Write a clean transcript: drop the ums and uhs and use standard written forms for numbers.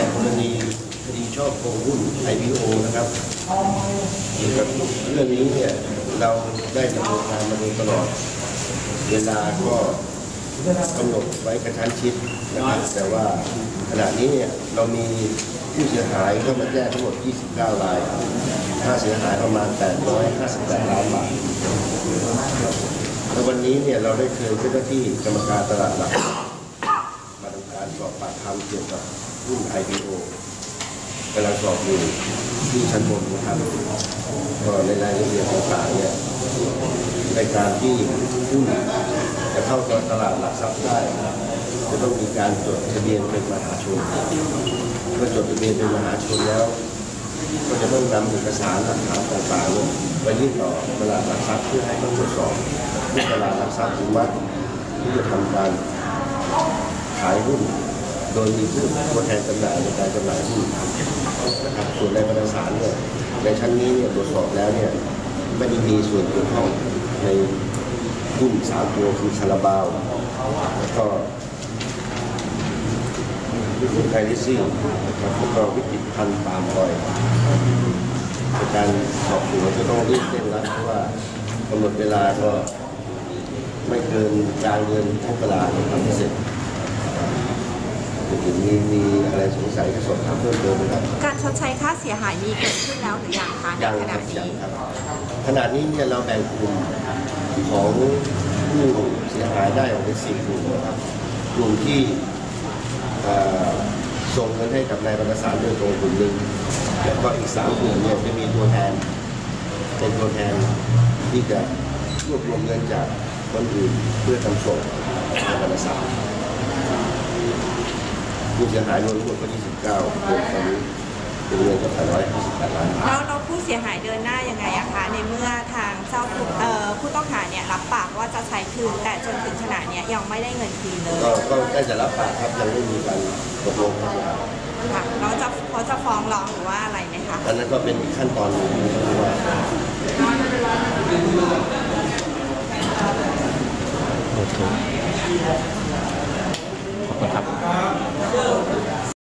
กรณีคดีช่อโกงหุ้น IPO นะครับเกี่ยวกับเรื่องนี้เนี่ยเราได้ดำเนินการมาโดยตลอดเวลาก็กำหนดไว้กระชั้นชิดนะครับแต่ว่าขณะนี้เนี่ยเรามีผู้เสียหายเข้ามาแจ้งทั้งหมด 29 รายค่าเสียหายประมาณ 858 ล้านบาทและวันนี้เนี่ยเราได้เชิญเจ้าหน้าที่กรรมการตลาดหลักมาทำการสอบปากคำเกี่ยวกับหุ้น IPO กำลังสอบอยู่ที่ชั้นบนนะครับก็ในรายละเอียดต่างๆเนี่ยในการที่หุ้นจะเข้าตลาดหลักทรัพย์ได้จะต้องมีการจดทะเบียนเป็นมหาชนเมื่อจดทะเบียนเป็นมหาชนแล้วก็จะต้องนำเอกสารหลักฐานต่างๆไปยื่นต่อตลาดหลักทรัพย์เพื่อให้เขาตรวจสอบที่ตลาดหลักทรัพย์อนุมัติที่จะทำการขายหุ้นโดยมีผู้ตัวแทนจำหน่ายในการจำหน่ายหุ้นนะครับส่วนในวารสารเนี่ยในชั้นนี้เนี่ยตรวจสอบแล้วเนี่ยไม่ได้มีส่วนเกี่ยวข้องในหุ้น3 ตัวคือคาราบาวแล้วก็หุ้นไทยลิสซิ่งนะครับแล้วก็วิกฤตภัณฑ์ปาล์มออยล์ในการสอบสวนจะต้องรีบเร่งรัดเพราะว่ากำหนดเวลาก็ไม่เกินกลางเดือนมกราคมทำให้เสร็จมีอะไรสงสัยก็สอบถามเพิ่มเติมนะครับการชดใช้ค่าเสียหายมีเกิดขึ้นแล้วหรือยังคะในขณะนี้ขณะนี้เนี่ยเราแบ่งกลุ่มของผู้เสียหายได้ออกเป็น4 กลุ่มนะครับกลุ่มที่ส่งเงินให้กับนายบรรณสารโดยตรงกลุ่มหนึ่งแล้วก็อีก3 กลุ่มเนี่ยจะมีตัวแทนเป็นตัวแทนที่จะรวบรวมเงินจากคนอื่นเพื่อทำส่งนายบรรณสารผู้เสียหายรวมทั้งหมดก็29 คนตอนนี้เป็นเงินก็858 ล้านแล้วผู้เสียหายเดินหน้ายังไงอะคะในเมื่อทางเจ้าผู้ต้องหาเนี่ยรับปากว่าจะใช้คืนแต่จนถึงขณะนี้ยังไม่ได้เงินคืนเลยก็ได้จะรับปากครับยังไม่มีการตกลงกันค่ะแล้วเขาจะฟ้องร้องหรือว่าอะไรไหมคะอันนั้นก็เป็นขั้นตอนหนึ่งที่ว่า